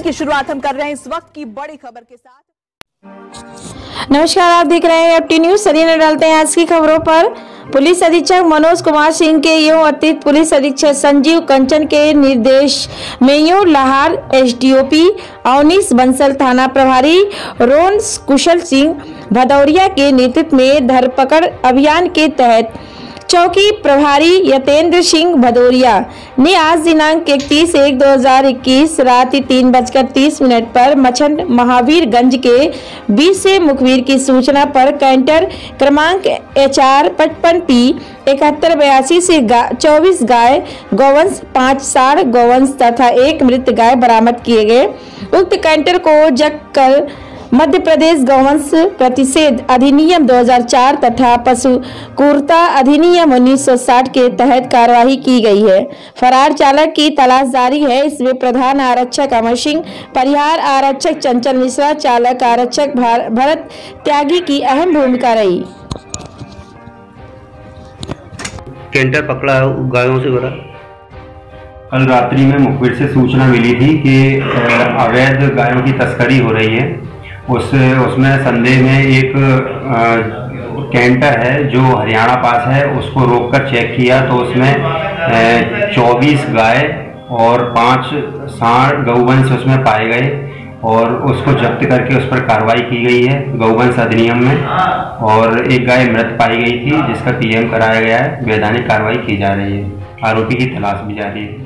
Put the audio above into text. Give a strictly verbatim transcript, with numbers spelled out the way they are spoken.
की शुरुआत हम कर रहे हैं इस वक्त की बड़ी खबर के साथ। नमस्कार, आप देख रहे हैं एफटी न्यूज। सरिया डालते हैं आज की खबरों पर। पुलिस अधीक्षक मनोज कुमार सिंह के यूं अतिरिक्त पुलिस अधीक्षक संजीव कंचन के निर्देश में यूं लाहार एसडीओपी अवनीश बंसल, थाना प्रभारी रोन कुशल सिंह भदौरिया के नेतृत्व में धरपकड़ अभियान के तहत चौकी प्रभारी यतेंद्र सिंह भदौरिया ने आज दिनांक इकतीस एक दो हजार इक्कीस रात तीन बजकर तीस मिनट पर मछंड महावीरगंज के बीच से मुखबिर की सूचना पर कैंटर क्रमांक एच आर पचपन पी इकहत्तर बयासी से गा, चौबीस गाय गौवंश, पाँच साढ़ गौवंश तथा एक मृत गाय बरामद किए गए। उक्त कैंटर को जब्त कर मध्य प्रदेश गौवंश प्रतिषेध अधिनियम दो हजार चार तथा पशु क्रूरता अधिनियम उन्नीस सौ साठ के तहत कार्रवाई की गई है। फरार चालक की तलाश जारी है। इसमें प्रधान आरक्षक अमर सिंह, परिहार आरक्षक चंचल मिश्रा, चालक आरक्षक भरत त्यागी की अहम भूमिका रही। कैंटर पकड़ा गायों से भरा। कल रात्रि में मुखबिर से सूचना मिली थी कि अवैध गायों की तस्करी हो रही है। उस उसमें संदेह में एक कैंटर है जो हरियाणा पास है, उसको रोककर चेक किया तो उसमें चौबीस गाय और पांच सांड गौवंश उसमें पाए गए और उसको जब्त करके उस पर कार्रवाई की गई है गौवंश अधिनियम में। और एक गाय मृत पाई गई थी जिसका पीएम कराया गया है। वैधानिक कार्रवाई की जा रही है। आरोपी की तलाश भी जारी है।